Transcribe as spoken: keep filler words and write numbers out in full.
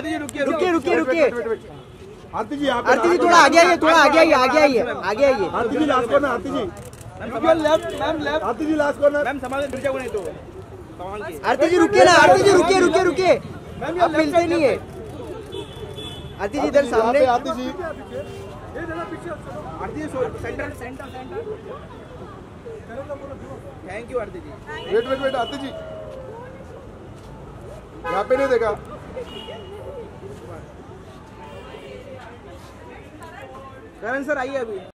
आरती जी रुकिए रुकिए रुकिए रुकिए आरती जी आरती जी थोड़ा आगे आइए, थोड़ा आगे आइए, आगे आइए, आगे आइए। Aarti ji last corner, Aarti ji left ma'am left Aarti ji last corner. Ma'am संभाल के गिर जाओगे नहीं तो संभाल के। आरती जी रुकिए ना, आरती जी रुकिए रुकिए रुकिए, आप मिलते नहीं है। आरती जी इधर सामने। Aarti ji Aarti ji centre centre centre. Thank you Aarti ji. Wait wait wait Aarti ji यहाँ पे नहीं देखा। करण सर आइए अभी।